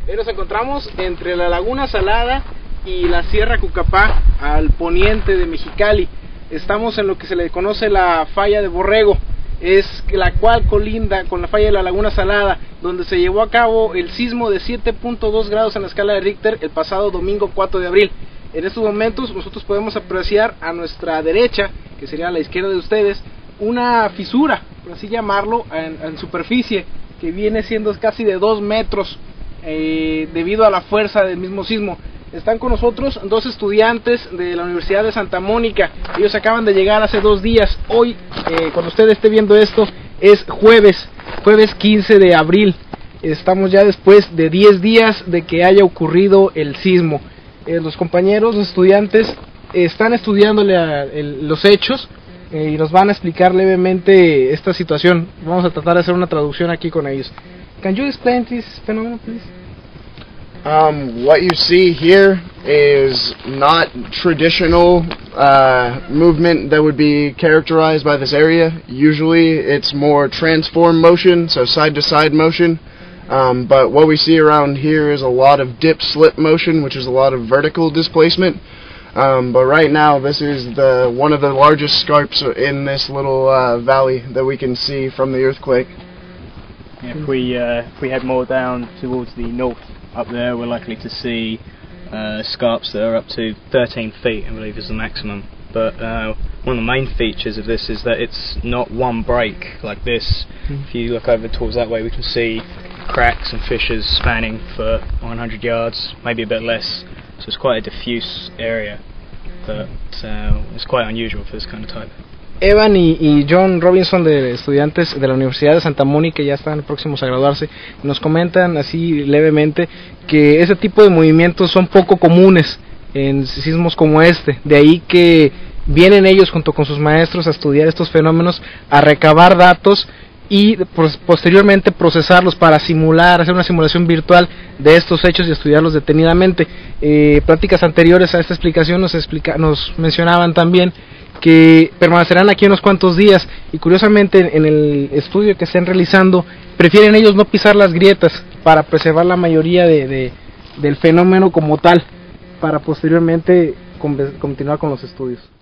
Hoy nos encontramos entre la Laguna Salada y la Sierra Cucapá, al poniente de Mexicali. Estamos en lo que se le conoce la Falla de Borrego, es la cual colinda con la falla de la Laguna Salada, donde se llevó a cabo el sismo de 7.2 grados en la escala de Richter el pasado domingo 4 de abril. En estos momentos nosotros podemos apreciar a nuestra derecha, que sería a la izquierda de ustedes, una fisura, por así llamarlo, en superficie, que viene siendo casi de 2 metros debido a la fuerza del mismo sismo. Están con nosotros dos estudiantes de la Universidad de Santa Mónica. Ellos acaban de llegar hace 2 días. Hoy, cuando usted esté viendo esto, es jueves 15 de abril. Estamos ya después de 10 días de que haya ocurrido el sismo. Los compañeros, los estudiantes, están estudiándole los hechos y nos van a explicar levemente esta situación. Vamos a tratar de hacer una traducción aquí con ellos. Can you explain this phenomenon, please? What you see here is not traditional movement that would be characterized by this area. Usually it's more transform motion, so side-to-side motion. But what we see around here is a lot of dip-slip motion, which is a lot of vertical displacement. But right now this is one of the largest scarps in this little valley that we can see from the earthquake. If we head more down towards the north, up there, we're likely to see scarps that are up to 13 feet, I believe is the maximum. But one of the main features of this is that it's not one break like this. If you look over towards that way, we can see cracks and fissures spanning for 100 yards, maybe a bit less. So it's quite a diffuse area, but it's quite unusual for this kind of type. Evan y John Robinson, de estudiantes de la Universidad de Santa Mónica, ya están próximos a graduarse, nos comentan así levemente que ese tipo de movimientos son poco comunes en sismos como este, de ahí que vienen ellos junto con sus maestros a estudiar estos fenómenos, a recabar datos y posteriormente procesarlos para simular, hacer una simulación virtual de estos hechos y estudiarlos detenidamente. Pláticas anteriores a esta explicación nos mencionaban también que permanecerán aquí unos cuantos días y curiosamente en el estudio que estén realizando prefieren ellos no pisar las grietas para preservar la mayoría del fenómeno como tal, para posteriormente continuar con los estudios.